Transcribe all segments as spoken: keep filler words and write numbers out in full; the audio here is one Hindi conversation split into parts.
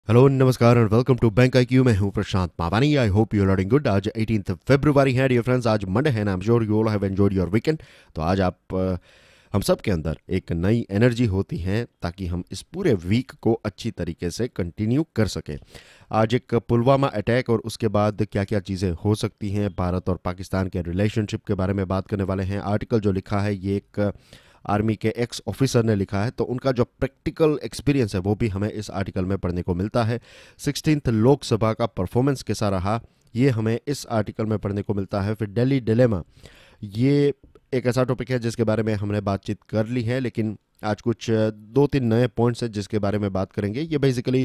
हेलो नमस्कार and welcome to bank I Q. मैं हूं Prashant Mawani. I hope you are doing good. आज एटीन्थ फरवरी है डियर फ्रेंड्स। आज मंडे है ना। I am sure you all have enjoyed your weekend. तो आज आप अ, हम सब के अंदर एक नई एनर्जी होती है ताकि हम इस पूरे वीक को अच्छी तरीके से कंटिन्यू कर सकें। आज एक पुलवामा अटैक और उसके बाद क्या क्या चीज़ें हो सकती हैं, भारत और पाकिस्तान के रिलेशनशिप के बारे में बात करने वाले हैं। आर्टिकल जो लिखा है ये एक आर्मी के एक्स ऑफिसर ने लिखा है, तो उनका जो प्रैक्टिकल एक्सपीरियंस है वो भी हमें इस आर्टिकल में पढ़ने को मिलता है। सिक्सटीन्थ लोकसभा का परफॉर्मेंस कैसा रहा ये हमें इस आर्टिकल में पढ़ने को मिलता है। फिर दिल्ली डिलेमा, ये एक ऐसा टॉपिक है जिसके बारे में हमने बातचीत कर ली है, लेकिन आज कुछ दो तीन नए पॉइंट्स हैं जिसके बारे में बात करेंगे। ये बेसिकली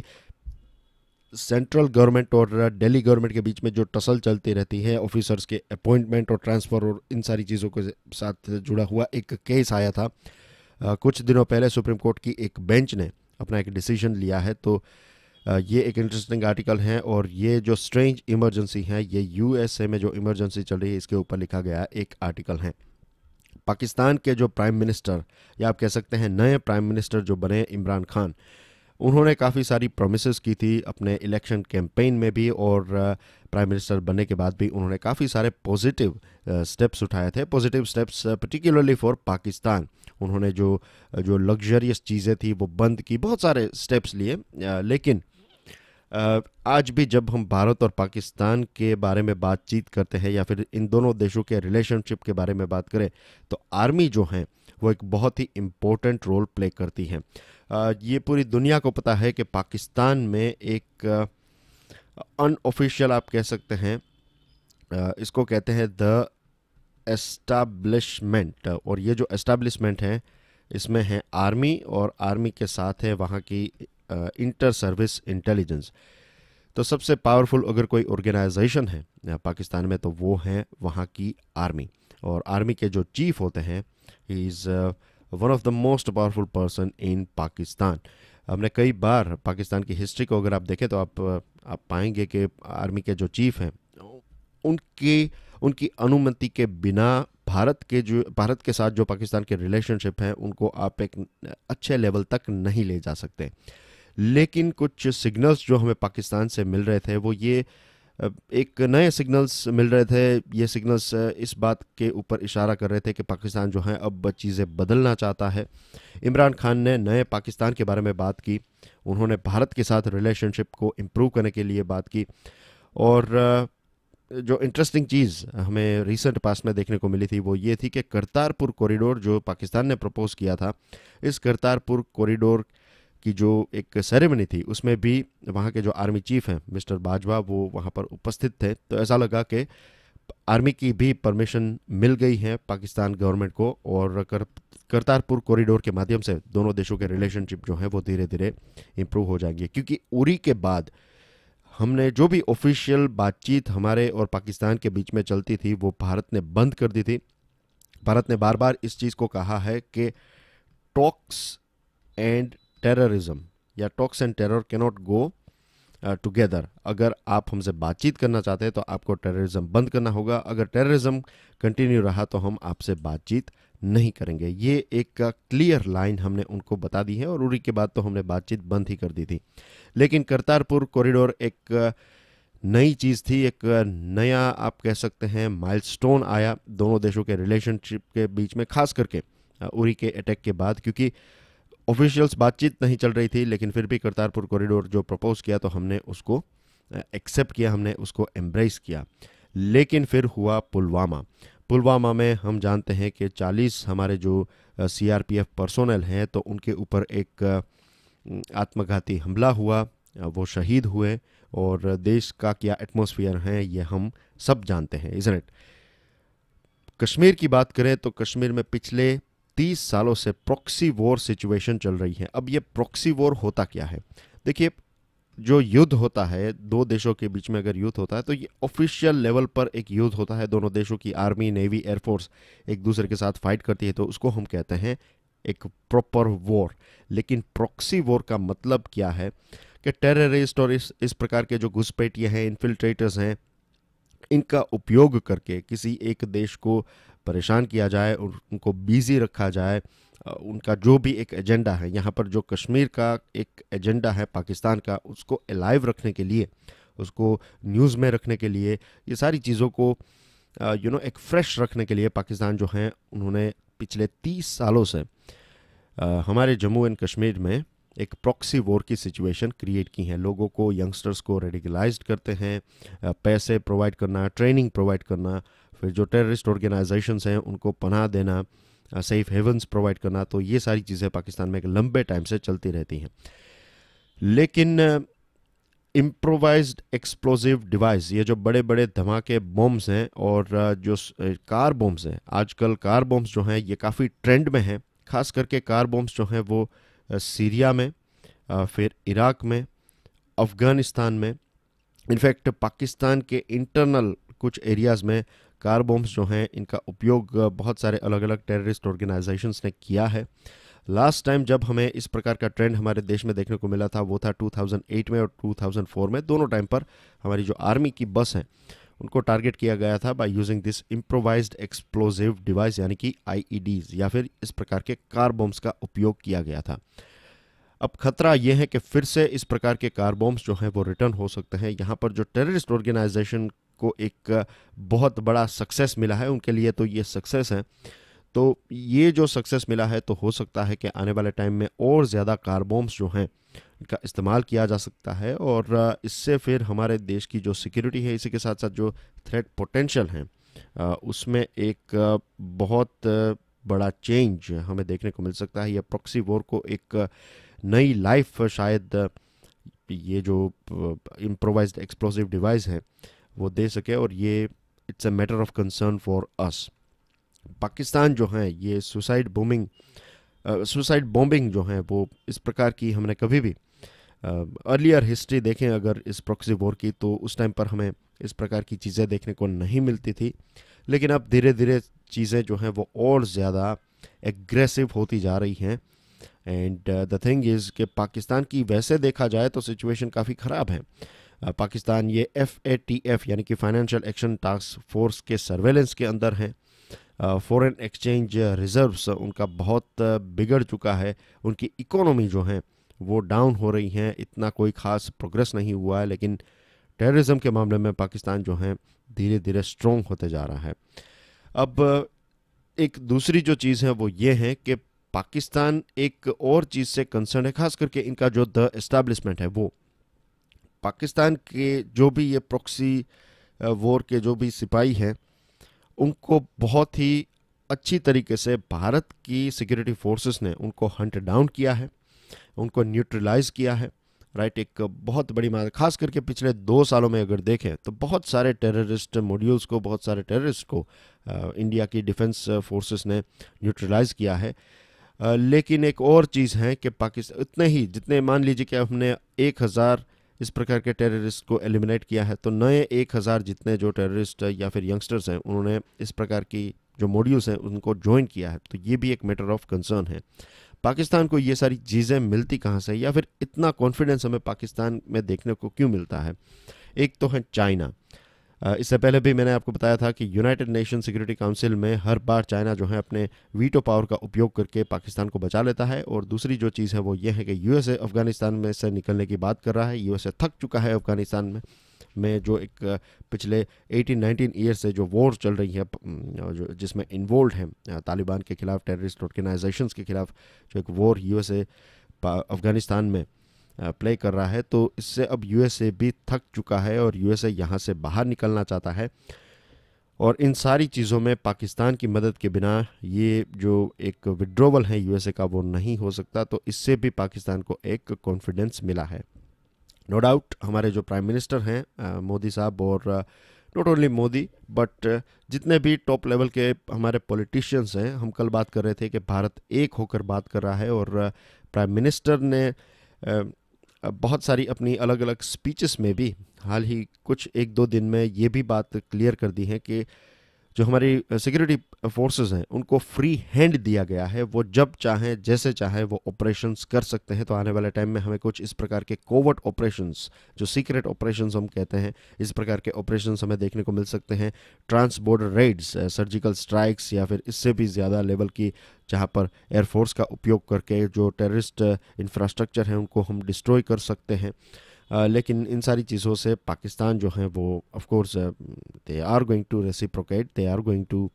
सेंट्रल गवर्नमेंट और दिल्ली गवर्नमेंट के बीच में जो टसल चलती रहती है, ऑफिसर्स के अपॉइंटमेंट और ट्रांसफ़र और इन सारी चीज़ों के साथ जुड़ा हुआ एक केस आया था अ, कुछ दिनों पहले। सुप्रीम कोर्ट की एक बेंच ने अपना एक डिसीजन लिया है। तो अ, ये एक इंटरेस्टिंग आर्टिकल है और ये जो स्ट्रेंज इमरजेंसी है, ये यूएसए में जो इमरजेंसी चल रही है इसके ऊपर लिखा गया एक आर्टिकल है। पाकिस्तान के जो प्राइम मिनिस्टर, या आप कह सकते हैं नए प्राइम मिनिस्टर जो बने इमरान खान, उन्होंने काफ़ी सारी प्रोमिसेस की थी अपने इलेक्शन कैंपेन में भी, और प्राइम मिनिस्टर बनने के बाद भी उन्होंने काफ़ी सारे पॉजिटिव स्टेप्स उठाए थे। Positive steps particularly for Pakistan. उन्होंने जो जो लग्जरियस चीज़ें थी वो बंद की, बहुत सारे स्टेप्स लिए। अ, लेकिन अ, आज भी जब हम भारत और पाकिस्तान के बारे में बातचीत करते हैं या फिर इन दोनों देशों के रिलेशनशिप के बारे में बात करें, तो आर्मी जो है वो एक बहुत ही इम्पोर्टेंट रोल प्ले करती है। अ, ये पूरी दुनिया को पता है कि पाकिस्तान में एक अनऑफिशियल, आप कह सकते हैं, अ, इसको कहते हैं द एस्टाब्लिशमेंट। और ये जो एस्टाब्लिशमेंट है इसमें है आर्मी, और आर्मी के साथ है वहाँ की इंटर सर्विस इंटेलिजेंस। तो सबसे पावरफुल अगर कोई ऑर्गेनाइजेशन है अ, पाकिस्तान में, तो वो है वहाँ की आर्मी। और आर्मी के जो चीफ होते हैं, he is one of the most powerful person in Pakistan. हमने कई बार पाकिस्तान की हिस्ट्री को अगर आप देखें तो आप अ, आप पाएंगे कि आर्मी के जो चीफ हैं, उनकी उनकी अनुमति के बिना भारत के जो भारत के साथ जो पाकिस्तान के रिलेशनशिप हैं उनको आप एक अच्छे लेवल तक नहीं ले जा सकते। लेकिन कुछ सिग्नल्स जो हमें पाकिस्तान से मिल रहे थे वो ये अ, एक नए सिग्नल्स मिल रहे थे। ये सिग्नल्स अ, इस बात के ऊपर इशारा कर रहे थे कि पाकिस्तान जो है अब चीज़ें बदलना चाहता है। इमरान खान ने नए पाकिस्तान के बारे में बात की, उन्होंने भारत के साथ रिलेशनशिप को इम्प्रूव करने के लिए बात की। और अ, जो इंटरेस्टिंग चीज़ हमें रिसेंट पास्ट में देखने को मिली थी वो ये थी कि करतारपुर कॉरिडोर जो पाकिस्तान ने प्रपोज किया था, इस करतारपुर कॉरिडोर की जो एक सेरेमनी थी उसमें भी वहाँ के जो आर्मी चीफ हैं मिस्टर बाजवा, वो वहाँ पर उपस्थित थे। तो ऐसा लगा कि आर्मी की भी परमिशन मिल गई है पाकिस्तान गवर्नमेंट को, और कर, करतारपुर कॉरिडोर के माध्यम से दोनों देशों के रिलेशनशिप जो हैं वो धीरे धीरे इम्प्रूव हो जाएंगे। क्योंकि उरी के बाद हमने जो भी ऑफिशियल बातचीत हमारे और पाकिस्तान के बीच में चलती थी वो भारत ने बंद कर दी थी। भारत ने बार बार इस चीज़ को कहा है कि टॉक्स एंड टेररिज्म, या talks and terror cannot go together. अगर आप हमसे बातचीत करना चाहते हैं तो आपको टेररिज्म बंद करना होगा। अगर टेररिज्म कंटिन्यू रहा तो हम आपसे बातचीत नहीं करेंगे। ये एक क्लियर लाइन हमने उनको बता दी है, और उरी के बाद तो हमने बातचीत बंद ही कर दी थी। लेकिन करतारपुर कॉरिडोर एक नई चीज़ थी, एक नया आप कह सकते हैं माइलस्टोन आया दोनों देशों के रिलेशनशिप के बीच में, खास करके उरी के अटैक के बाद। क्योंकि ऑफिशियल्स बातचीत नहीं चल रही थी, लेकिन फिर भी करतारपुर कॉरिडोर जो प्रपोज किया तो हमने उसको एक्सेप्ट किया, हमने उसको एम्ब्रेस किया। लेकिन फिर हुआ पुलवामा। पुलवामा में हम जानते हैं कि चालीस हमारे जो सीआरपीएफ पर्सोनल हैं तो उनके ऊपर एक आत्मघाती हमला हुआ, वो शहीद हुए। और देश का क्या एटमॉस्फेयर है ये हम सब जानते हैं, इज़न्ट इट। कश्मीर की बात करें तो कश्मीर में पिछले तीस सालों से प्रॉक्सी वॉर सिचुएशन चल रही है। अब ये प्रॉक्सी वॉर होता क्या है? देखिए, जो युद्ध होता है दो देशों के बीच में, अगर युद्ध होता है तो ये ऑफिशियल लेवल पर एक युद्ध होता है। दोनों देशों की आर्मी, नेवी, एयरफोर्स एक दूसरे के साथ फाइट करती है, तो उसको हम कहते हैं एक प्रॉपर वॉर। लेकिन प्रॉक्सी वॉर का मतलब क्या है कि टेररिस्ट और इस इस प्रकार के जो घुसपैठिए हैं, इन्फिल्ट्रेटर्स हैं, इनका उपयोग करके किसी एक देश को परेशान किया जाए और उनको बिजी रखा जाए, अ, उनका जो भी एक एजेंडा है, यहाँ पर जो कश्मीर का एक एजेंडा है पाकिस्तान का, उसको अलाइव रखने के लिए, उसको न्यूज़ में रखने के लिए, ये सारी चीज़ों को यू नो एक फ्रेश रखने के लिए पाकिस्तान जो है उन्होंने पिछले तीस सालों से अ, हमारे जम्मू एंड कश्मीर में एक प्रॉक्सी वॉर की सिचुएशन क्रिएट की है। लोगों को, यंगस्टर्स को रेडिकलाइज्ड करते हैं, अ, पैसे प्रोवाइड करना, ट्रेनिंग प्रोवाइड करना, फिर जो टेररिस्ट ऑर्गेनाइजेशंस हैं उनको पनाह देना, सेफ हेवन्स प्रोवाइड करना। तो ये सारी चीज़ें पाकिस्तान में एक लंबे टाइम से चलती रहती हैं। लेकिन इम्प्रोवाइज्ड एक्सप्लोसिव डिवाइस, ये जो बड़े बड़े धमाके बॉम्ब्स हैं और अ, जो स- अ, कार बॉम्ब्स हैं, आजकल कार बॉम्ब्स जो हैं ये काफ़ी ट्रेंड में हैं। खास करके कार बॉम्ब्स जो हैं वो अ, सीरिया में, अ, फिर इराक में, अफ़गानिस्तान में, इनफैक्ट पाकिस्तान के इंटरनल कुछ एरियाज़ में कार बॉम्ब्स जो हैं इनका उपयोग अ, बहुत सारे अलग अलग टेररिस्ट ऑर्गेनाइजेशंस ने किया है। लास्ट टाइम जब हमें इस प्रकार का ट्रेंड हमारे देश में देखने को मिला था वो था टू थाउज़ेंड एट में और टू थाउज़ेंड फोर में। दोनों टाइम पर हमारी जो आर्मी की बस हैं उनको टारगेट किया गया था by using this improvised explosive device, यानी कि आईईडीज, या फिर इस प्रकार के कार बॉम्ब्स का उपयोग किया गया था। अब खतरा यह है कि फिर से इस प्रकार के कार बॉम्ब्स जो हैं वो रिटर्न हो सकते हैं। यहाँ पर जो टेररिस्ट ऑर्गेनाइजेशन को एक अ, बहुत बड़ा सक्सेस मिला है, उनके लिए तो ये सक्सेस है। तो ये जो सक्सेस मिला है तो हो सकता है कि आने वाले टाइम में और ज़्यादा कार बॉम्ब्स जो हैं इनका इस्तेमाल किया जा सकता है, और अ, इससे फिर हमारे देश की जो सिक्योरिटी है, इसी के साथ साथ जो थ्रेट पोटेंशियल है, अ, उसमें एक अ, बहुत अ, बड़ा चेंज हमें देखने को मिल सकता है। यह प्रॉक्सी वॉर को एक अ, नई लाइफ शायद अ, ये जो इम्प्रोवाइज्ड एक्सप्लोसिव डिवाइस है वो दे सके, और ये it's a matter of concern for us. Pakistan जो है ये सुसाइड बॉम्बिंग सुसाइड बॉम्बिंग जो है वो इस प्रकार की हमने कभी भी अर्लियर हिस्ट्री देखें अगर इस प्रॉक्सी वॉर की, तो उस टाइम पर हमें इस प्रकार की चीज़ें देखने को नहीं मिलती थी। लेकिन अब धीरे धीरे चीज़ें जो हैं वो और ज़्यादा एग्रेसिव होती जा रही हैं। एंड द थिंग इज़ कि पाकिस्तान की वैसे देखा जाए तो सिचुएशन काफ़ी ख़राब है। अ, पाकिस्तान ये एफ ए टी एफ यानी कि फाइनेंशियल एक्शन टास्क फोर्स के सर्वेलेंस के अंदर है। फॉरेन एक्सचेंज रिजर्व्स उनका बहुत अ, बिगड़ चुका है। उनकी इकोनॉमी जो है वो डाउन हो रही हैं, इतना कोई ख़ास प्रोग्रेस नहीं हुआ है। लेकिन टेररिज्म के मामले में पाकिस्तान जो है धीरे धीरे स्ट्रॉन्ग होते जा रहा है। अब अ, एक दूसरी जो चीज़ है वो ये है कि पाकिस्तान एक और चीज़ से कंसर्न है, खास करके इनका जो द एस्टैब्लिशमेंट है वो पाकिस्तान के जो भी ये प्रॉक्सी वॉर के जो भी सिपाही हैं उनको बहुत ही अच्छी तरीके से भारत की सिक्योरिटी फोर्सेस ने उनको हंट डाउन किया है, उनको न्यूट्रलाइज किया है। राइट, एक बहुत बड़ी मात्रा, खास करके पिछले दो सालों में अगर देखें तो बहुत सारे टेररिस्ट मॉड्यूल्स को, बहुत सारे टेररिस्ट को अ, इंडिया की डिफेंस फोर्सेस ने न्यूट्रलाइज किया है। अ, लेकिन एक और चीज़ है कि पाकिस्तान इतने ही, जितने मान लीजिए कि हमने एक हज़ार इस प्रकार के टेररिस्ट को एलिमिनेट किया है, तो नए एक हज़ार जितने जो टेररिस्ट या फिर यंगस्टर्स हैं उन्होंने इस प्रकार की जो मॉड्यूल्स हैं उनको ज्वाइन किया है। तो ये भी एक मैटर ऑफ कंसर्न है। पाकिस्तान को ये सारी चीज़ें मिलती कहाँ से, या फिर इतना कॉन्फिडेंस हमें पाकिस्तान में देखने को क्यों मिलता है? एक तो है चाइना। अ, इससे पहले भी मैंने आपको बताया था कि यूनाइटेड नेशन सिक्योरिटी काउंसिल में हर बार चाइना जो है अपने वीटो पावर का उपयोग करके पाकिस्तान को बचा लेता है। और दूसरी जो चीज़ है वो ये है कि यूएसए अफगानिस्तान में से निकलने की बात कर रहा है। यूएसए थक चुका है अफगानिस्तान में में जो एक अ, पिछले एटीन नाइनटीन ईयर से जो वॉर चल रही है, प- अम, जो जिसमें इन्वॉल्व है अ, तालिबान के खिलाफ, टेररिस्ट ऑर्गेनाइजेशंस के खिलाफ जो एक वॉर यूएसए अफगानिस्तान में प्ले कर रहा है, तो इससे अब यूएसए भी थक चुका है और यूएसए यहाँ से बाहर निकलना चाहता है। और इन सारी चीज़ों में पाकिस्तान की मदद के बिना ये जो एक विड्रोवल है यूएसए का वो नहीं हो सकता। तो इससे भी पाकिस्तान को एक कॉन्फिडेंस मिला है। नो डाउट हमारे जो प्राइम मिनिस्टर हैं अ, मोदी साहब, और नॉट ओनली मोदी बट जितने भी टॉप लेवल के हमारे पॉलिटिशियंस हैं, हम कल बात कर रहे थे कि भारत एक होकर बात कर रहा है। और प्राइम मिनिस्टर ने अ, अ, बहुत सारी अपनी अलग अलग स्पीचेस में भी हाल ही कुछ एक दो दिन में ये भी बात क्लियर कर दी है कि जो हमारी सिक्योरिटी फोर्सेस हैं उनको फ्री हैंड दिया गया है, वो जब चाहें जैसे चाहें वो ऑपरेशंस कर सकते हैं। तो आने वाले टाइम में हमें कुछ इस प्रकार के कोवर्ट ऑपरेशंस, जो सीक्रेट ऑपरेशंस हम कहते हैं, इस प्रकार के ऑपरेशंस हमें देखने को मिल सकते हैं। Trans border raids, surgical strikes या फिर इससे भी ज़्यादा लेवल की, जहाँ पर एयरफोर्स का उपयोग करके जो टेररिस्ट इंफ्रास्ट्रक्चर है उनको हम डिस्ट्रॉय कर सकते हैं। Uh, लेकिन इन सारी चीज़ों से पाकिस्तान जो है वो of course they are going to reciprocate, they are going to,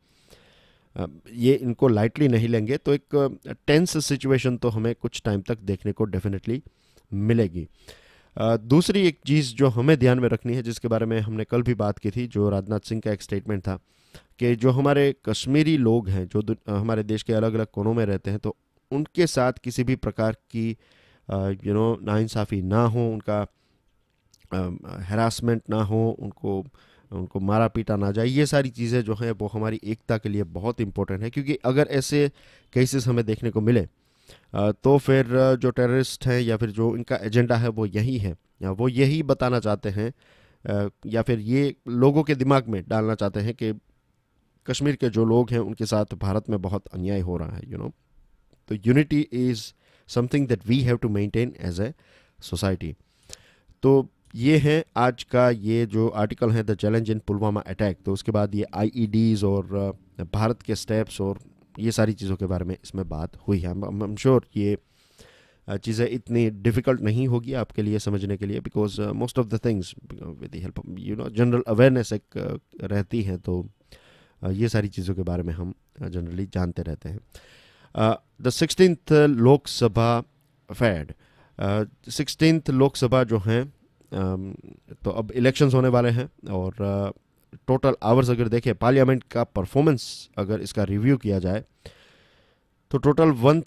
ये इनको लाइटली नहीं लेंगे। तो एक टेंस uh, सिचुएशन तो हमें कुछ टाइम तक देखने को डेफिनेटली मिलेगी। uh, दूसरी एक चीज़ जो हमें ध्यान में रखनी है, जिसके बारे में हमने कल भी बात की थी, जो राजनाथ सिंह का एक स्टेटमेंट था कि जो हमारे कश्मीरी लोग हैं जो uh, हमारे देश के अलग अलग कोनों में रहते हैं, तो उनके साथ किसी भी प्रकार की यू नो नाइंसाफ़ी ना हो, उनका हैरासमेंट ना हो, उनको उनको मारा पीटा ना जाए। ये सारी चीज़ें जो हैं वो हमारी एकता के लिए बहुत इंपॉर्टेंट है, क्योंकि अगर ऐसे केसेस हमें देखने को मिले तो फिर जो टेररिस्ट हैं या फिर जो इनका एजेंडा है वो यही है, या वो यही बताना चाहते हैं, या फिर ये लोगों के दिमाग में डालना चाहते हैं कि कश्मीर के जो लोग हैं उनके साथ भारत में बहुत अन्याय हो रहा है, यू नो। तो unity is something that we have to maintain as a society. तो ये है आज का ये जो आर्टिकल है, the challenge in Pulwama attack. तो उसके बाद ये आईईडीज़ और भारत के स्टेप्स और ये सारी चीज़ों के बारे में इसमें बात हुई है। आई एम श्योर ये चीज़ें इतनी डिफ़िकल्ट नहीं होगी आपके लिए समझने के लिए, because most of the things with the help you know general awareness एक uh, रहती है, तो uh, ये सारी चीज़ों के बारे में हम जनरली uh, जानते रहते हैं। The sixteenth Lok Sabha fared, sixteenth Lok Sabha जो हैं, Um, तो अब इलेक्शंस होने वाले हैं, और टोटल uh, आवर्स अगर देखें पार्लियामेंट का परफॉर्मेंस अगर इसका रिव्यू किया जाए तो टोटल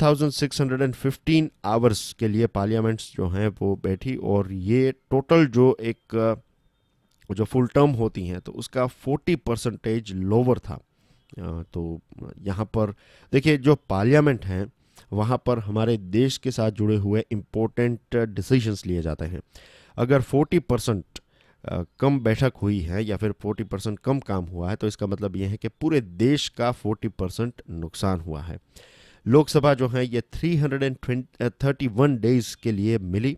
सोलह सौ पंद्रह आवर्स के लिए पार्लियामेंट्स जो हैं वो बैठी, और ये टोटल जो एक uh, जो फुल टर्म होती हैं तो उसका चालीस परसेंटेज लोअर था। uh, तो यहाँ पर देखिए जो पार्लियामेंट हैं वहाँ पर हमारे देश के साथ जुड़े हुए इम्पोर्टेंट डिसीजंस लिए जाते हैं। अगर चालीस परसेंट कम बैठक हुई है या फिर चालीस परसेंट कम काम हुआ है तो इसका मतलब ये है कि पूरे देश का चालीस परसेंट नुकसान हुआ है। लोकसभा जो है ये तीन सौ इकतीस डेज के लिए मिली,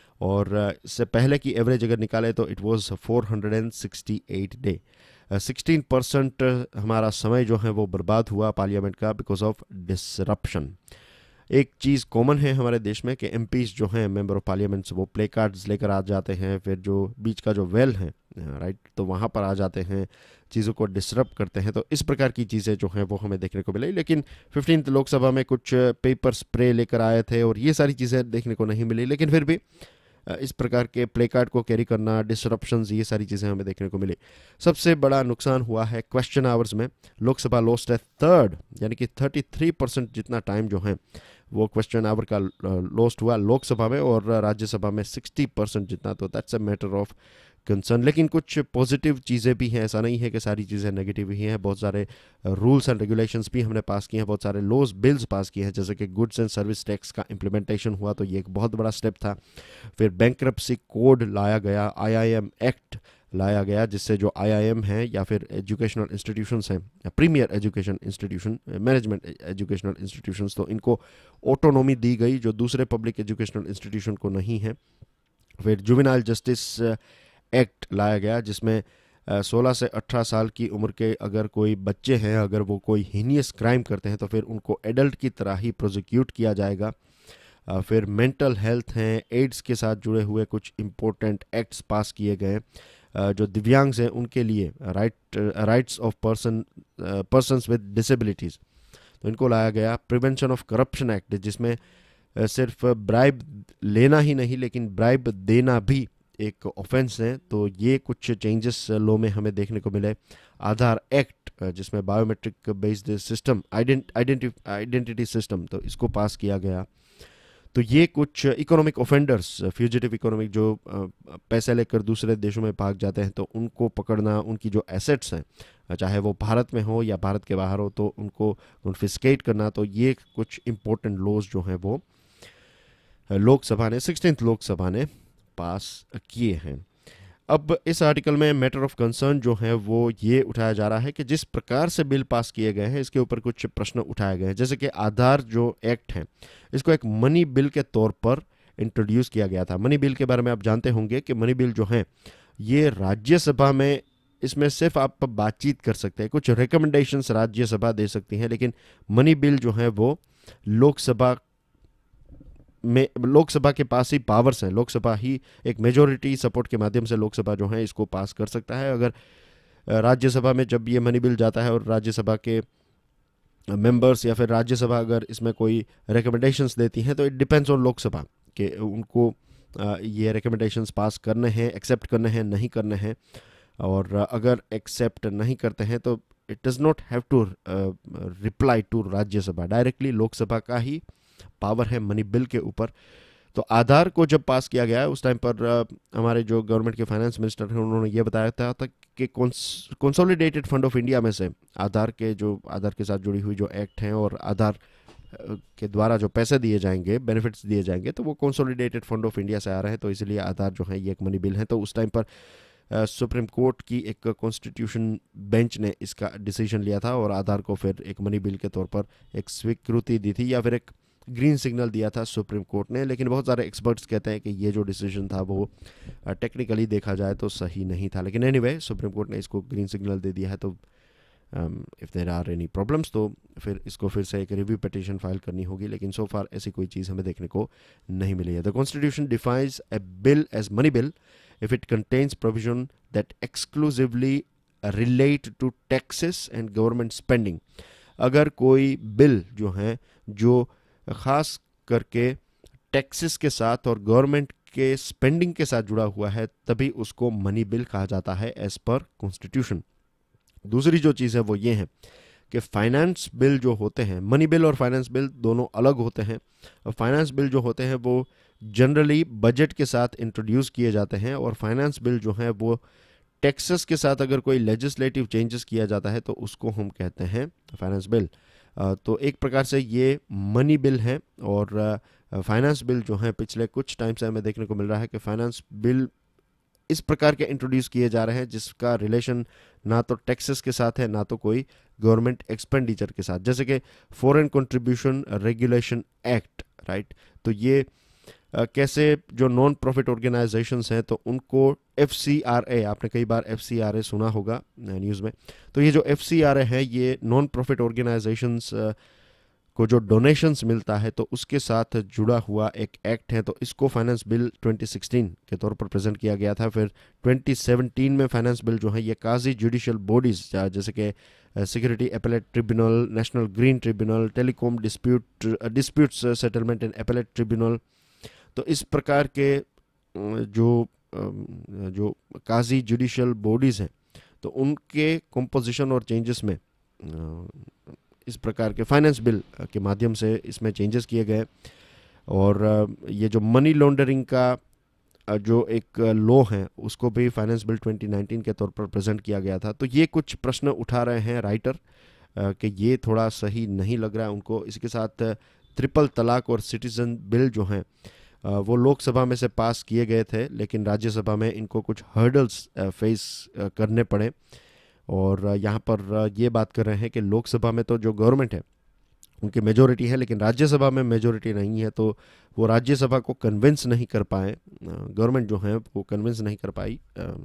और इससे पहले की एवरेज अगर निकाले तो इट वाज चार सौ अड़सठ डे। सोलह परसेंट हमारा समय जो है वो बर्बाद हुआ पार्लियामेंट का बिकॉज ऑफ डिसरप्शन। एक चीज़ कॉमन है हमारे देश में कि एमपीज जो हैं, मेंबर ऑफ पार्लियामेंट्स, वो प्ले कार्ड्स लेकर आ जाते हैं, फिर जो बीच का जो वेल है राइट, तो वहाँ पर आ जाते हैं, चीज़ों को डिसरप्ट करते हैं। तो इस प्रकार की चीज़ें जो हैं वो हमें देखने को मिली। लेकिन फिफ्टीन्थ लोकसभा में कुछ पेपर स्प्रे लेकर आए थे और ये सारी चीज़ें देखने को नहीं मिली, लेकिन फिर भी इस प्रकार के प्ले कार्ड को कैरी करना, डिसरप्शंस, ये सारी चीज़ें हमें देखने को मिली। सबसे बड़ा नुकसान हुआ है क्वेश्चन आवर्स में। लोकसभा लॉस्ट है थर्ड, यानी कि तैंतीस परसेंट जितना टाइम जो है वो क्वेश्चन आवर का लॉस्ट हुआ लोकसभा में, और राज्यसभा में साठ परसेंट जितना। तो that's a matter of concern. लेकिन कुछ पॉजिटिव चीज़ें भी हैं, ऐसा नहीं है कि सारी चीज़ें नेगेटिव ही हैं। बहुत सारे रूल्स एंड रेगुलेशंस भी हमने पास किए हैं, बहुत सारे लॉज बिल्स पास किए हैं, जैसे कि गुड्स एंड सर्विस टैक्स का इम्प्लीमेंटेशन हुआ, तो ये एक बहुत बड़ा स्टेप था। फिर बैंक्रप्सी कोड लाया गया, आईआईएम एक्ट लाया गया, जिससे जो आईआईएम हैं या फिर एजुकेशनल इंस्टीट्यूशंस हैं, या premier education institution, management educational institutions, तो इनको ऑटोनॉमी दी गई जो दूसरे पब्लिक एजुकेशनल इंस्टीट्यूशन को नहीं है। फिर जुवेनाइल जस्टिस एक्ट लाया गया, जिसमें सोलह से अठारह साल की उम्र के अगर कोई बच्चे हैं, अगर वो कोई हीनियस क्राइम करते हैं तो फिर उनको एडल्ट की तरह ही प्रोसिक्यूट किया जाएगा। फिर मेंटल हेल्थ हैं, एड्स के साथ जुड़े हुए कुछ इम्पोर्टेंट एक्ट्स पास किए गए। जो दिव्यांग हैं उनके लिए right rights of person persons with disabilities, तो इनको लाया गया। प्रिवेंशन ऑफ करप्शन एक्ट, जिसमें सिर्फ ब्राइब लेना ही नहीं लेकिन ब्राइब देना भी एक ऑफेंस है, तो ये कुछ चेंजेस लॉ में हमें देखने को मिले। आधार एक्ट, जिसमें biometric based system, identity system, तो इसको पास किया गया। तो ये कुछ इकोनॉमिक ऑफेंडर्स, फ्यूजिटिव इकोनॉमिक, जो पैसे लेकर दूसरे देशों में भाग जाते हैं, तो उनको पकड़ना, उनकी जो एसेट्स हैं चाहे वो भारत में हो या भारत के बाहर हो, तो उनको कॉन्फिस्केट करना, तो ये कुछ इम्पोर्टेंट लॉज जो हैं वो लोकसभा ने, सिक्सटीन्थ लोकसभा ने पास किए हैं। अब इस आर्टिकल में मैटर ऑफ कंसर्न जो है वो ये उठाया जा रहा है कि जिस प्रकार से बिल पास किए गए हैं इसके ऊपर कुछ प्रश्न उठाए गए हैं। जैसे कि आधार जो एक्ट है इसको एक मनी बिल के तौर पर इंट्रोड्यूस किया गया था। मनी बिल के बारे में आप जानते होंगे कि मनी बिल जो है ये राज्यसभा में, इसमें सिर्फ आप बातचीत कर सकते हैं, कुछ रिकमेंडेशंस राज्यसभा दे सकती है, लेकिन मनी बिल जो है वो लोकसभा में, लोकसभा के पास ही पावर्स हैं। लोकसभा ही एक मेजोरिटी सपोर्ट के माध्यम से लोकसभा जो है इसको पास कर सकता है। अगर राज्यसभा में जब ये मनी बिल जाता है और राज्यसभा के मेंबर्स या फिर राज्यसभा अगर इसमें कोई रिकमेंडेशंस देती हैं तो इट डिपेंड्स ऑन लोकसभा कि उनको ये रिकमेंडेशंस पास करने हैं, एक्सेप्ट करने हैं, नहीं करने हैं। और अगर एक्सेप्ट नहीं करते हैं तो it does not have to reply to Rajya Sabha, directly Lok Sabha का ही पावर है मनी बिल के ऊपर। तो आधार को जब पास किया गया उस टाइम पर uh, हमारे जो गवर्नमेंट के फाइनेंस मिनिस्टर हैं उन्होंने ये बताया था, था कि कंसोलिडेटेड फंड ऑफ इंडिया में से आधार के जो आधार के साथ जुड़ी हुई जो एक्ट हैं और आधार के द्वारा जो पैसे दिए जाएंगे, बेनिफिट्स दिए जाएंगे, तो वो कंसोलिडेटेड फंड ऑफ इंडिया से आ रहे हैं। तो इसलिए आधार जो है ये एक मनी बिल है। तो उस टाइम पर सुप्रीम uh, कोर्ट की एक कॉन्स्टिट्यूशन बेंच ने इसका डिसीजन लिया था और आधार को फिर एक मनी बिल के तौर पर एक स्वीकृति दी थी या फिर एक ग्रीन सिग्नल दिया था सुप्रीम कोर्ट ने। लेकिन बहुत सारे एक्सपर्ट्स कहते हैं कि ये जो डिसीजन था वो टेक्निकली देखा जाए तो सही नहीं था। लेकिन एनीवे सुप्रीम कोर्ट ने इसको ग्रीन सिग्नल दे दिया है। तो if there are any problems तो फिर इसको फिर से एक रिव्यू पिटीशन फाइल करनी होगी। लेकिन सो फार ऐसी कोई चीज़ हमें देखने को नहीं मिली है। The constitution defines a bill as money bill if it contains provision that exclusively relate to taxes and government spending। अगर कोई बिल जो है जो ख़ास करके टैक्सेस के साथ और गवर्नमेंट के स्पेंडिंग के साथ जुड़ा हुआ है तभी उसको मनी बिल कहा जाता है एज पर कॉन्स्टिट्यूशन। दूसरी जो चीज़ है वो ये है कि फाइनेंस बिल जो होते हैं, मनी बिल और फाइनेंस बिल दोनों अलग होते हैं। और फाइनेंस बिल जो होते हैं वो जनरली बजट के साथ इंट्रोड्यूस किए जाते हैं और फाइनेंस बिल जो है वो टैक्सेस के साथ अगर कोई लेजिस्लेटिव चेंजेस किया जाता है तो उसको हम कहते हैं फाइनेंस बिल। तो एक प्रकार से ये मनी बिल है और फाइनेंस बिल जो है पिछले कुछ टाइम से हमें देखने को मिल रहा है कि फाइनेंस बिल इस प्रकार के इंट्रोड्यूस किए जा रहे हैं जिसका रिलेशन ना तो टैक्सेस के साथ है ना तो कोई गवर्नमेंट एक्सपेंडिचर के साथ, जैसे कि foreign contribution regulation act, right. तो ये Uh, कैसे जो नॉन प्रॉफिट ऑर्गेनाइजेशंस हैं तो उनको एफ सी आर ए, आपने कई बार एफ सी आर ए सुना होगा न्यूज़ में। तो ये जो एफ सी आर ए है ये नॉन प्रॉफिट ऑर्गेनाइजेशंस को जो डोनेशंस मिलता है तो उसके साथ जुड़ा हुआ एक एक्ट है। तो इसको फाइनेंस बिल ट्वेंटी सिक्सटीन के तौर पर प्रेजेंट किया गया था। फिर ट्वेंटी सेवनटीन में फाइनेंस बिल जो है ये काजी जुडिशियल बॉडीज़ जैसे कि security appellate tribunal, national green tribunal, telecom dispute disputes settlement and appellate tribunal, तो इस प्रकार के जो जो काजी जुडिशियल बॉडीज़ हैं तो उनके कंपोजिशन और चेंजेस में इस प्रकार के फाइनेंस बिल के माध्यम से इसमें चेंजेस किए गए। और ये जो मनी लॉन्ड्रिंग का जो एक लॉ है उसको भी फाइनेंस बिल ट्वेंटी नाइनटीन के तौर पर प्रेजेंट किया गया था। तो ये कुछ प्रश्न उठा रहे हैं राइटर कि ये थोड़ा सही नहीं लग रहा है उनको। इसके साथ ट्रिपल तलाक और सिटीजन बिल जो हैं वो लोकसभा में से पास किए गए थे लेकिन राज्यसभा में इनको कुछ हर्डल्स फेस करने पड़े। और यहाँ पर ये बात कर रहे हैं कि लोकसभा में तो जो गवर्नमेंट है उनकी मेजोरिटी है लेकिन राज्यसभा में मेजोरिटी नहीं है, तो वो राज्यसभा को कन्विंस नहीं कर पाए, गवर्नमेंट जो है वो कन्विंस नहीं कर पाई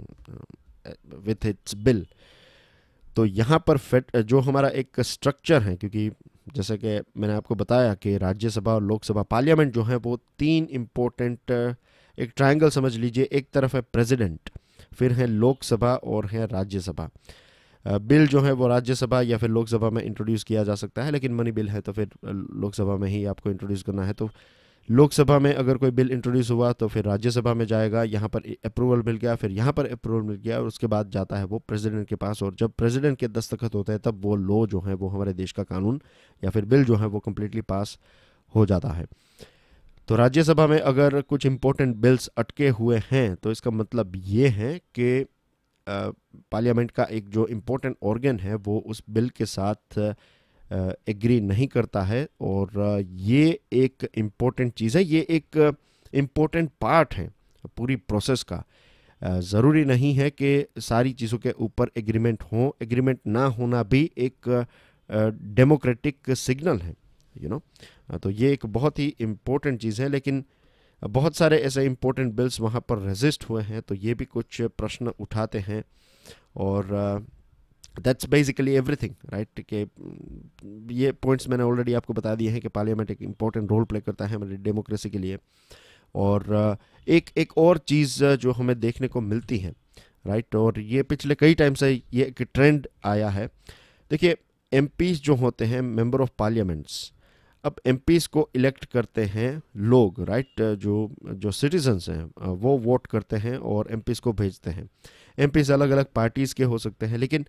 विथ इट्स बिल। तो यहाँ पर फेट जो हमारा एक स्ट्रक्चर है, क्योंकि जैसे कि मैंने आपको बताया कि राज्यसभा और लोकसभा पार्लियामेंट जो है वो तीन इम्पोर्टेंट, एक ट्रायंगल समझ लीजिए, एक तरफ है प्रेसिडेंट, फिर है लोकसभा और है राज्यसभा। बिल जो है वो राज्यसभा या फिर लोकसभा में इंट्रोड्यूस किया जा सकता है लेकिन मनी बिल है तो फिर लोकसभा में ही आपको इंट्रोड्यूस करना है। तो लोकसभा में अगर कोई बिल इंट्रोड्यूस हुआ तो फिर राज्यसभा में जाएगा, यहाँ पर अप्रूवल मिल गया, फिर यहाँ पर अप्रूवल मिल गया और उसके बाद जाता है वो प्रेसिडेंट के पास। और जब प्रेसिडेंट के दस्तखत होते हैं तब वो लॉ जो है वो हमारे देश का कानून या फिर बिल जो है वो कम्प्लीटली पास हो जाता है। तो राज्यसभा में अगर कुछ इंपॉर्टेंट बिल्स अटके हुए हैं तो इसका मतलब ये है कि पार्लियामेंट का एक जो इम्पोर्टेंट ऑर्गन है वो उस बिल के साथ एग्री नहीं करता है। और ये एक इम्पोर्टेंट चीज़ है, ये एक इम्पोर्टेंट पार्ट है पूरी प्रोसेस का ज़रूरी नहीं है कि सारी चीज़ों के ऊपर एग्रीमेंट हो। एग्रीमेंट ना होना भी एक डेमोक्रेटिक सिग्नल है, यू नो। तो ये एक बहुत ही इम्पोर्टेंट चीज़ है, लेकिन बहुत सारे ऐसे इम्पोर्टेंट बिल्स वहाँ पर रेजिस्ट हुए हैं, तो ये भी कुछ प्रश्न उठाते हैं। और दैट्स बेसिकली एवरीथिंग, राइट, कि ये पॉइंट्स मैंने ऑलरेडी आपको बता दिए हैं कि पार्लियामेंट एक इम्पोर्टेंट रोल प्ले करता है हमारी डेमोक्रेसी के लिए। और एक एक और चीज़ जो हमें देखने को मिलती है, राइट, और ये पिछले कई टाइम से ये एक ट्रेंड आया है। देखिए, एमपीज जो होते हैं, मेंबर ऑफ पार्लियामेंट्स, अब एमपीज को इलेक्ट करते हैं लोग, राइट, जो जो सिटीजन्स हैं वो वोट करते हैं और एमपीज को भेजते हैं। एमपीज अलग अलग पार्टीज़ के हो सकते हैं, लेकिन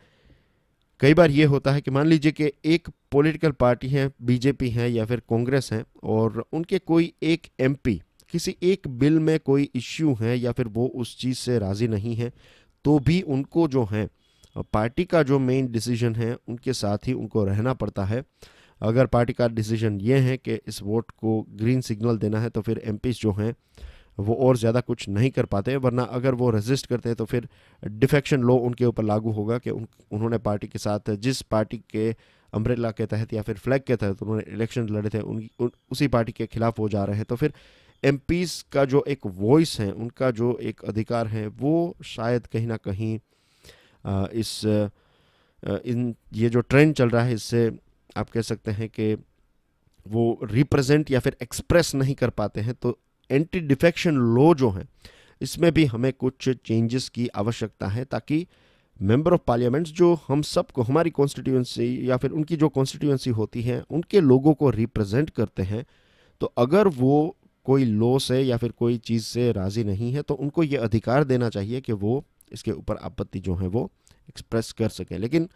कई बार ये होता है कि मान लीजिए कि एक पॉलिटिकल पार्टी है, बीजेपी है या फिर कांग्रेस है, और उनके कोई एक एमपी किसी एक बिल में कोई इश्यू है या फिर वो उस चीज़ से राज़ी नहीं है, तो भी उनको जो है पार्टी का जो मेन डिसीजन है उनके साथ ही उनको रहना पड़ता है। अगर पार्टी का डिसीजन ये है कि इस वोट को ग्रीन सिग्नल देना है, तो फिर एमपीज जो हैं वो और ज़्यादा कुछ नहीं कर पाते, वरना अगर वो रेजिस्ट करते हैं तो फिर डिफेक्शन लॉ उनके ऊपर लागू होगा कि उन, उन्होंने पार्टी के साथ, जिस पार्टी के अम्ब्रेला के तहत या फिर फ्लैग के तहत उन्होंने इलेक्शन लड़े थे, उन, उन उसी पार्टी के खिलाफ वो जा रहे हैं। तो फिर एमपीज का जो एक वॉइस है, उनका जो एक अधिकार है, वो शायद कहीं ना कहीं आ, इस आ, इन ये जो ट्रेंड चल रहा है, इससे आप कह सकते हैं कि वो रिप्रेजेंट या फिर एक्सप्रेस नहीं कर पाते हैं। तो एंटी डिफेक्शन लॉ जो है, इसमें भी हमें कुछ चेंजेस की आवश्यकता है, ताकि मेंबर ऑफ पार्लियामेंट्स जो हम सबको, हमारी कॉन्स्टिट्यूंसी या फिर उनकी जो कॉन्स्टिट्यूंसी होती है, उनके लोगों को रिप्रेजेंट करते हैं, तो अगर वो कोई लॉ से या फिर कोई चीज़ से राज़ी नहीं है, तो उनको ये अधिकार देना चाहिए कि वो इसके ऊपर आपत्ति जो है वो एक्सप्रेस कर सकें। लेकिन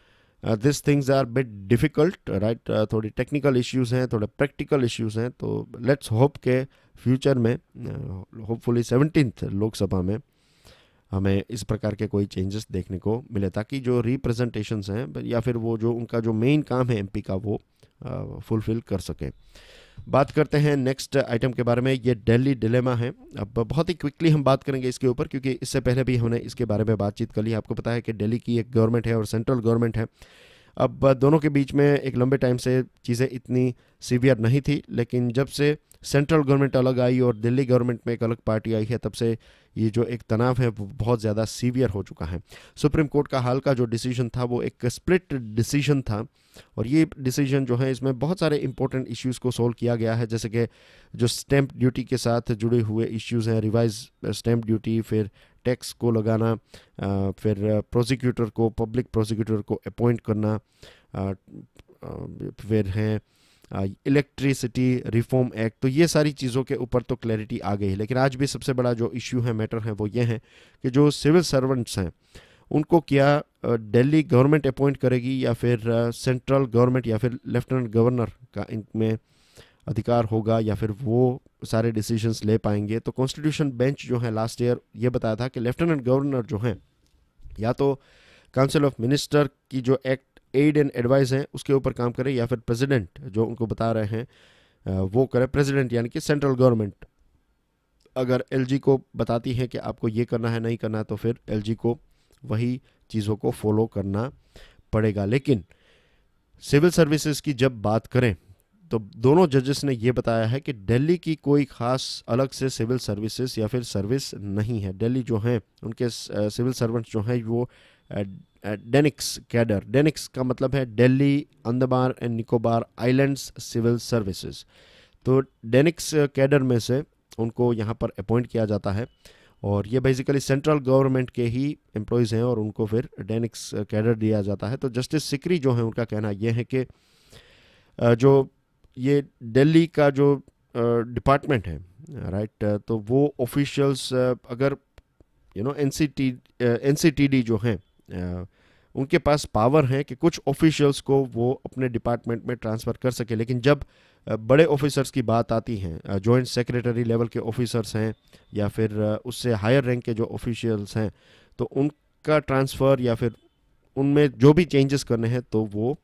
this things are bit difficult, right, थोड़ी टेक्निकल इश्यूज़ हैं, थोड़े प्रैक्टिकल इश्यूज़ हैं। तो लेट्स होप के फ्यूचर में, होपफुली सेवनटीन्थ लोकसभा में हमें इस प्रकार के कोई चेंजेस देखने को मिले, ताकि जो रिप्रेजेंटेशंस हैं या फिर वो जो उनका जो मेन काम है एमपी का, वो फुलफिल कर सके। बात करते हैं नेक्स्ट आइटम के बारे में। ये दिल्ली डिलेमा है। अब बहुत ही क्विकली हम बात करेंगे इसके ऊपर, क्योंकि इससे पहले भी हमने इसके बारे में बातचीत कर ली। आपको पता है कि दिल्ली की एक गवर्नमेंट है और सेंट्रल गवर्नमेंट है। अब दोनों के बीच में एक लंबे टाइम से चीज़ें इतनी सीवियर नहीं थी, लेकिन जब से सेंट्रल गवर्नमेंट अलग आई और दिल्ली गवर्नमेंट में एक अलग पार्टी आई है, तब से ये जो एक तनाव है वो बहुत ज़्यादा सीवियर हो चुका है। सुप्रीम कोर्ट का हाल का जो डिसीजन था वो एक स्प्लिट डिसीजन था, और ये डिसीजन जो है, इसमें बहुत सारे इंपॉर्टेंट इश्यूज़ को सोल्व किया गया है, जैसे कि जो स्टैंप ड्यूटी के साथ जुड़े हुए इश्यूज़ हैं, रिवाइज स्टैंप ड्यूटी, फिर टैक्स को लगाना, फिर प्रोसिक्यूटर को, पब्लिक प्रोसिक्यूटर को अपॉइंट करना, फिर हैं इलेक्ट्रिसिटी रिफॉर्म एक्ट। तो ये सारी चीज़ों के ऊपर तो क्लैरिटी आ गई है। लेकिन आज भी सबसे बड़ा जो इश्यू है, मैटर है, वो ये है कि जो सिविल सर्वेंट्स हैं उनको क्या दिल्ली गवर्नमेंट अपॉइंट करेगी या फिर सेंट्रल गवर्नमेंट या फिर लेफ्टिनेंट गवर्नर का इनमें अधिकार होगा, या फिर वो सारे डिसीजंस ले पाएंगे। तो कॉन्स्टिट्यूशन बेंच जो है लास्ट ईयर ये बताया था कि लेफ्टिनेंट गवर्नर जो हैं, या तो काउंसिल ऑफ मिनिस्टर की जो एक्ट एड एंड एडवाइस है उसके ऊपर काम करे, या फिर प्रेसिडेंट जो उनको बता रहे हैं वो करे। प्रेसिडेंट यानी कि सेंट्रल गवर्नमेंट अगर एलजी को बताती है कि आपको ये करना है, नहीं करना है, तो फिर एलजी को वही चीज़ों को फॉलो करना पड़ेगा। लेकिन सिविल सर्विसेज की जब बात करें, तो दोनों जजेस ने ये बताया है कि दिल्ली की कोई ख़ास अलग से सिविल सर्विसेज या फिर सर्विस नहीं है। दिल्ली जो हैं उनके सिविल सर्वेंट्स जो हैं वो डेनिक्स कैडर, डेनिक्स का मतलब है Delhi Andaman and Nicobar islands civil services. तो डेनिक्स कैडर में से उनको यहाँ पर अपॉइंट किया जाता है, और ये बेसिकली सेंट्रल गवर्नमेंट के ही एम्प्लॉयज़ हैं और उनको फिर डेनिक्स कैडर दिया जाता है। तो जस्टिस सिकरी जो है उनका कहना ये है कि जो ये दिल्ली का जो डिपार्टमेंट है, राइट, तो वो ऑफिशियल्स अगर यू नो एनसीटी एनसीटीडी जो हैं उनके पास पावर है कि कुछ ऑफिशियल्स को वो अपने डिपार्टमेंट में ट्रांसफ़र कर सके। लेकिन जब बड़े ऑफिसर्स की बात आती है, जॉइंट सेक्रेटरी लेवल के ऑफिसर्स हैं या फिर उससे हायर रैंक के जो ऑफिशियल्स हैं, तो उनका ट्रांसफ़र या फिर उनमें जो भी चेंजेस करने हैं तो वो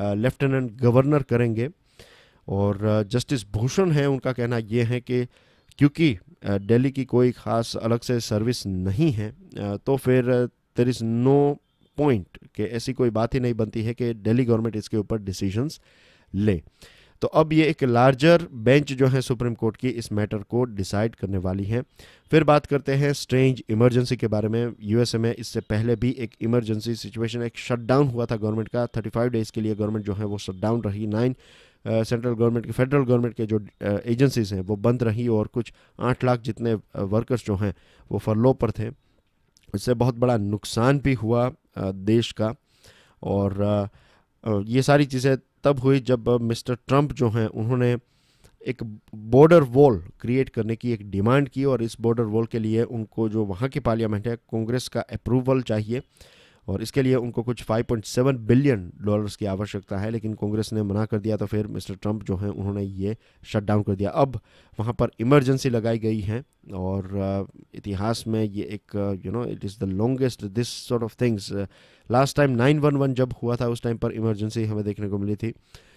लेफ्टिनेंट गवर्नर करेंगे। और जस्टिस भूषण है, उनका कहना ये है कि क्योंकि दिल्ली की कोई ख़ास अलग से सर्विस नहीं है, तो फिर देयर इज़ नो पॉइंट कि ऐसी कोई बात ही नहीं बनती है कि दिल्ली गवर्नमेंट इसके ऊपर डिसीजंस ले। तो अब ये एक लार्जर बेंच जो है सुप्रीम कोर्ट की इस मैटर को डिसाइड करने वाली है। फिर बात करते हैं स्ट्रेंज इमरजेंसी के बारे में। यूएसए में इससे पहले भी एक इमरजेंसी सिचुएशन, एक शटडाउन हुआ था गवर्नमेंट का। पैंतीस डेज़ के लिए गवर्नमेंट जो है वो शटडाउन रही। नाइन सेंट्रल गवर्नमेंट के फेडरल गवर्नमेंट के जो एजेंसीज हैं वो बंद रही और कुछ आठ लाख जितने वर्कर्स जो हैं वो फरलो पर थे। इससे बहुत बड़ा नुकसान भी हुआ देश का। और ये सारी चीज़ें तब हुई जब मिस्टर ट्रंप जो हैं उन्होंने एक बॉर्डर वॉल क्रिएट करने की एक डिमांड की, और इस बॉर्डर वॉल के लिए उनको जो वहाँ की पार्लियामेंट है, कांग्रेस का अप्रूवल चाहिए, और इसके लिए उनको कुछ पाँच पॉइंट सात बिलियन डॉलर्स की आवश्यकता है। लेकिन कांग्रेस ने मना कर दिया, तो फिर मिस्टर ट्रंप जो हैं उन्होंने ये शट डाउन कर दिया। अब वहाँ पर इमरजेंसी लगाई गई है, और इतिहास में ये एक you know it is the longest this sort of things. Last time nine one one जब हुआ था उस टाइम पर इमरजेंसी हमें देखने को मिली थी,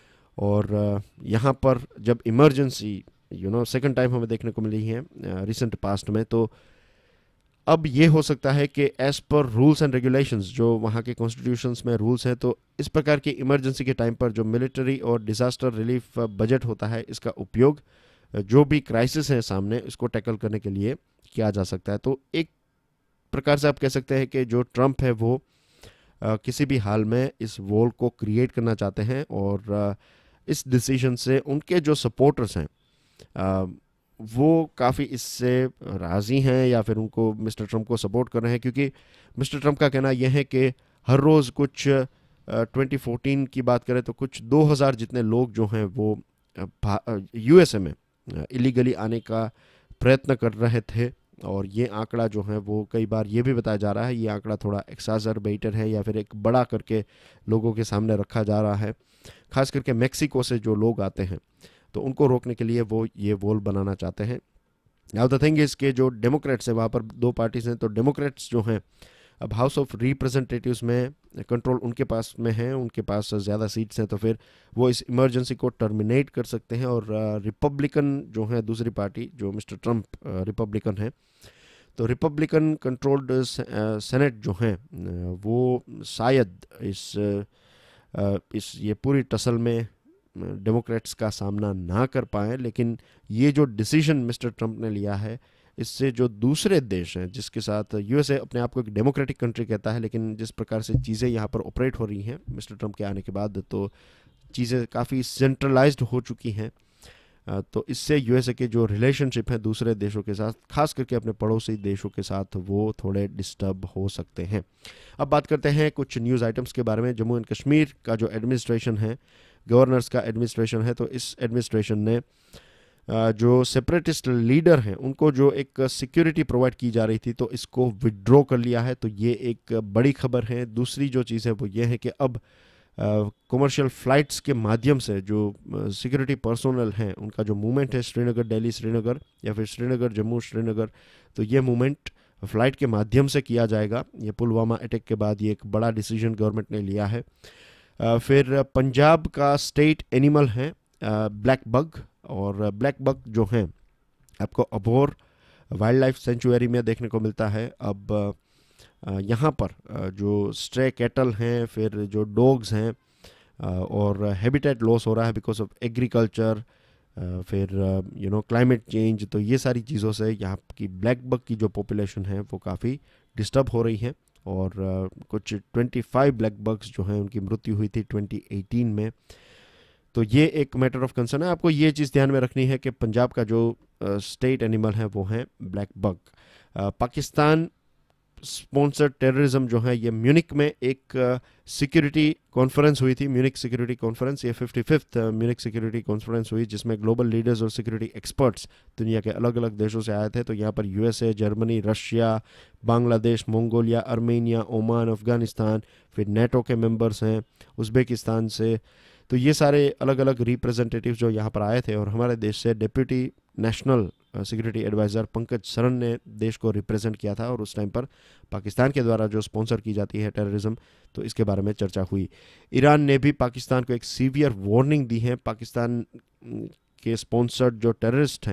और यहाँ पर जब emergency you know second time हमें देखने को मिली है रिसेंट पास्ट में, तो अब ये हो सकता है कि as per rules and regulations जो वहाँ के कॉन्स्टिट्यूशंस में रूल्स हैं, तो इस प्रकार की इमरजेंसी के टाइम पर जो मिलिट्री और डिज़ास्टर रिलीफ बजट होता है, इसका उपयोग जो भी क्राइसिस है सामने इसको टैकल करने के लिए किया जा सकता है। तो एक प्रकार से आप कह सकते हैं कि जो ट्रंप है वो आ, किसी भी हाल में इस वॉल को क्रिएट करना चाहते हैं, और आ, इस डिसीजन से उनके जो सपोर्टर्स हैं आ, वो काफ़ी इससे राज़ी हैं, या फिर उनको मिस्टर ट्रंप को सपोर्ट कर रहे हैं। क्योंकि मिस्टर ट्रंप का कहना यह है कि हर रोज़ कुछ ट्वेंटी फोर्टीन की बात करें तो कुछ दो हज़ार जितने लोग जो हैं वो यूएसए में इलीगली आने का प्रयत्न कर रहे थे, और ये आंकड़ा जो है वो कई बार ये भी बताया जा रहा है, ये आंकड़ा थोड़ा एक्साजरबेटेड है, या फिर एक बड़ा करके लोगों के सामने रखा जा रहा है। खास करके मेक्सिको से जो लोग आते हैं तो उनको रोकने के लिए वो ये वॉल बनाना चाहते हैं। नाउ द थिंग इज़ के जो डेमोक्रेट्स हैं, वहाँ पर दो पार्टीज हैं, तो डेमोक्रेट्स जो हैं अब हाउस ऑफ रिप्रेजेंटेटिव्स में कंट्रोल उनके पास में है, उनके पास ज़्यादा सीट्स हैं, तो फिर वो इस इमरजेंसी को टर्मिनेट कर सकते हैं। और रिपब्लिकन जो है दूसरी पार्टी, जो मिस्टर ट्रंप रिपब्लिकन है, तो रिपब्लिकन कंट्रोल्ड सेनेट जो हैं वो शायद इस इस ये पूरी टसल में डेमोक्रेट्स का सामना ना कर पाए। लेकिन ये जो डिसीजन मिस्टर ट्रंप ने लिया है, इससे जो दूसरे देश हैं जिसके साथ यूएसए अपने आप को एक डेमोक्रेटिक कंट्री कहता है, लेकिन जिस प्रकार से चीज़ें यहाँ पर ऑपरेट हो रही हैं मिस्टर ट्रंप के आने के बाद, तो चीज़ें काफ़ी सेंट्रलाइज्ड हो चुकी हैं। तो इससे यूएसए के जो रिलेशनशिप हैं दूसरे देशों के साथ, खास करके अपने पड़ोसी देशों के साथ, वो थोड़े डिस्टर्ब हो सकते हैं। अब बात करते हैं कुछ न्यूज़ आइटम्स के बारे में। जम्मू एंड कश्मीर का जो एडमिनिस्ट्रेशन है, गवर्नर्स का एडमिनिस्ट्रेशन है, तो इस एडमिनिस्ट्रेशन ने जो सेपरेटिस्ट लीडर हैं उनको जो एक सिक्योरिटी प्रोवाइड की जा रही थी, तो इसको विड्रॉ कर लिया है। तो ये एक बड़ी खबर है। दूसरी जो चीज़ है वो ये है कि अब कमर्शियल फ़्लाइट्स के माध्यम से जो सिक्योरिटी पर्सोनल हैं उनका जो मूवमेंट है श्रीनगर दिल्ली श्रीनगर या फिर श्रीनगर जम्मू श्रीनगर, तो ये मूवमेंट फ़्लाइट के माध्यम से किया जाएगा। ये पुलवामा अटैक के बाद ये एक बड़ा डिसीजन गवर्नमेंट ने लिया है। फिर पंजाब का स्टेट एनिमल है ब्लैक बग, और ब्लैक बग जो हैं आपको अबोर वाइल्ड लाइफ सेंचुरी में देखने को मिलता है। अब यहाँ पर जो स्ट्रे कैटल हैं, फिर जो डॉग्स हैं, और हैबिटेट लॉस हो रहा है बिकॉज ऑफ एग्रीकल्चर, फिर यू नो क्लाइमेट चेंज, तो ये सारी चीज़ों से यहाँ की ब्लैक बग की जो पॉपुलेशन है वो काफ़ी डिस्टर्ब हो रही है। और uh, कुछ पच्चीस ब्लैक बग्स जो हैं उनकी मृत्यु हुई थी ट्वेंटी एटीन में। तो ये एक मैटर ऑफ कंसर्न है। आपको ये चीज़ ध्यान में रखनी है कि पंजाब का जो स्टेट uh, एनिमल है वो है blackbuck. uh, Pakistan sponsored terrorism जो है, ये म्यूनिक में एक सिक्योरिटी कॉन्फ्रेंस हुई थी, म्यूनिक सिक्योरिटी कॉन्फ्रेंस, ये fifty fifth Munich security conference हुई, जिसमें ग्लोबल लीडर्स और सिक्योरिटी एक्सपर्ट्स दुनिया के अलग अलग देशों से आए थे। तो यहाँ पर USA, Germany, Russia, Bangladesh, Mongolia, Armenia, Oman, Afghanistan, फिर नेटो के मेंबर्स हैं उज़्बेकिस्तान से, तो ये सारे अलग अलग रिप्रेजेंटेटिव जो यहाँ पर आए थे। और हमारे देश से deputy national security adviser Pankaj Saran ने देश को रिप्रेजेंट किया था, और उस टाइम पर पाकिस्तान के द्वारा जो स्पॉन्सर की जाती है टेररिज्म, तो इसके बारे में चर्चा हुई। ईरान ने भी पाकिस्तान को एक सीवियर वार्निंग दी है। पाकिस्तान के स्पॉन्सर्ड जो टेररिस्ट हैं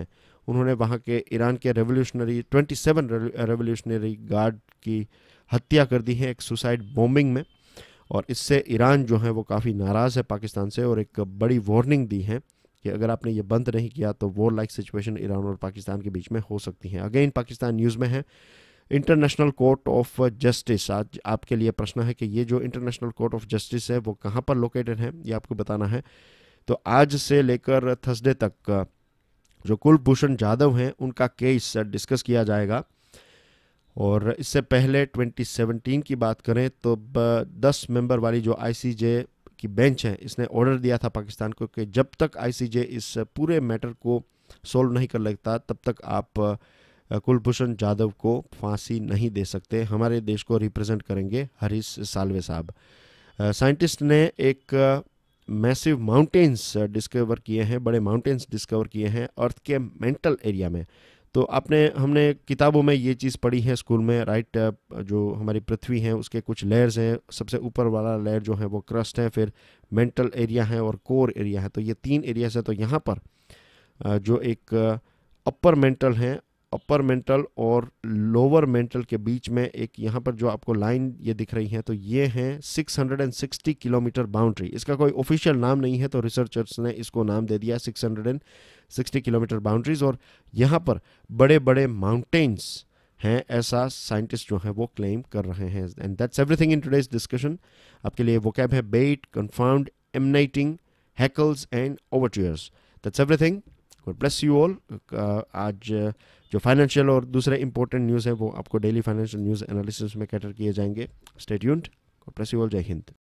उन्होंने वहाँ के ईरान के revolutionary twenty seven revolutionary guard की हत्या कर दी है एक सुसाइड बॉम्बिंग में, और इससे ईरान जो है वो काफ़ी नाराज़ है पाकिस्तान से, और एक बड़ी वार्निंग दी है कि अगर आपने ये बंद नहीं किया तो वॉर लाइक सिचुएशन ईरान और पाकिस्तान के बीच में हो सकती है। अगेन पाकिस्तान न्यूज़ में है इंटरनेशनल कोर्ट ऑफ जस्टिस। आज आपके लिए प्रश्न है कि ये जो इंटरनेशनल कोर्ट ऑफ जस्टिस है वो कहाँ पर लोकेटेड है, ये आपको बताना है। तो आज से लेकर थर्सडे तक जो कुलभूषण जाधव हैं उनका केस डिस्कस किया जाएगा। और इससे पहले ट्वेंटी सेवनटीन की बात करें तो दस मेंबर वाली जो आईसीजे की बेंच है, इसने ऑर्डर दिया था पाकिस्तान को कि जब तक आईसीजे इस पूरे मैटर को सॉल्व नहीं कर लेता तब तक आप कुलभूषण जाधव को फांसी नहीं दे सकते। हमारे देश को रिप्रेजेंट करेंगे हरीश साल्वे साहब। साइंटिस्ट ने एक मैसिव माउंटेन्स डिस्कवर किए हैं, बड़े माउंटेन्स डिस्कवर किए हैं अर्थ के मेंटल एरिया में। तो आपने हमने किताबों में ये चीज़ पढ़ी है स्कूल में, राइट। जो हमारी पृथ्वी है उसके कुछ लेयर्स हैं, सबसे ऊपर वाला लेयर जो है वो क्रस्ट है, फिर मेंटल एरिया है और कोर एरिया है। तो ये तीन एरियाज है। तो यहाँ पर जो एक अपर मेंटल है, अपर मेंटल और लोअर मेंटल के बीच में एक यहाँ पर जो आपको लाइन ये दिख रही है, तो ये हैं six hundred sixty kilometre boundary. इसका कोई ऑफिशियल नाम नहीं है, तो रिसर्चर्स ने इसको नाम दे दिया six hundred sixty kilometre boundaries. और यहाँ पर बड़े बड़े माउंटेन्स हैं, ऐसा साइंटिस्ट जो है वो क्लेम कर रहे हैं। And that's everything in today's discussion. आपके लिए वोकैब है bate, confound, emanating, hackles and overtures. That's everything. God bless you all. आज जो फाइनेंशियल और दूसरे इंपॉर्टेंट न्यूज़ है वो आपको डेली फाइनेंशियल न्यूज़ एनालिसिस में कैटर किए जाएंगे। Stay tuned. God bless you all. जय हिंद।